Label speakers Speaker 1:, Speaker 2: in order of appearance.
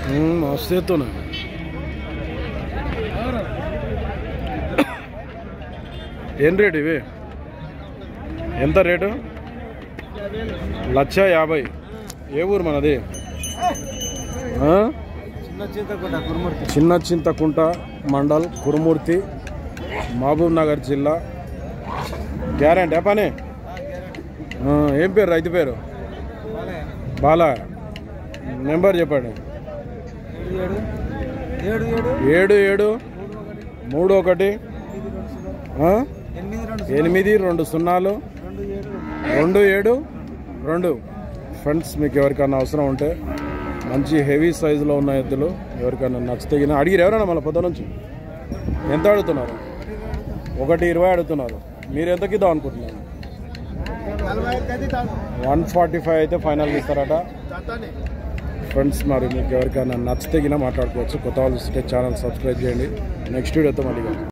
Speaker 1: మస్తు ఎత్తున్నా ఏం రేటు ఇవి ఎంత రేటు 1,50,000 ఏ ఊరు మనది చిన్న చింతకుంట మండల్ కురుమూర్తి మహబూబ్ నగర్ జిల్లా గ్యారెంటీ పని ఏం పేరు రైతు పేరు బాలా నెంబర్ చెప్పండి 7731 ఫ్రెండ్స్ మీకు ఎవరికైనా అవసరం ఉంటే మంచి హెవీ సైజులో ఉన్న ఎద్దులు ఎవరికైనా నచ్చితే అడిగిరు ఎవరైనా మళ్ళీ పొద్దు నుంచి ఎంత అడుగుతున్నారు 1,20 అడుగుతున్నారు మీరు ఎంతకి ఇద్దాం అనుకుంటున్నారు 145 అయితే ఫైనల్ ఇస్తారట ఫ్రెండ్స్ మరి మీకు ఎవరికైనా నచ్చితే మాట్లాడుకోవచ్చు కొత్త వాళ్ళు చూస్తే ఛానల్ సబ్స్క్రైబ్ చేయండి నెక్స్ట్ వీడియోతో మళ్ళీ